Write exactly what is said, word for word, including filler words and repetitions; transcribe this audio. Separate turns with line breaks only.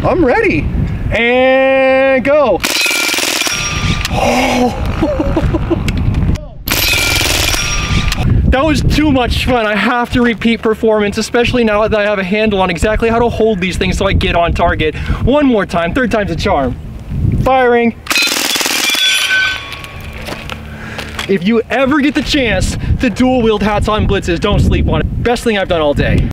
I'm ready. And go. That was too much fun. I have to repeat performance, especially now that I have a handle on exactly how to hold these things so I get on target. One more time, third time's a charm. Firing. If you ever get the chance to dual wield Hatsan Blitzes, don't sleep on it. Best thing I've done all day.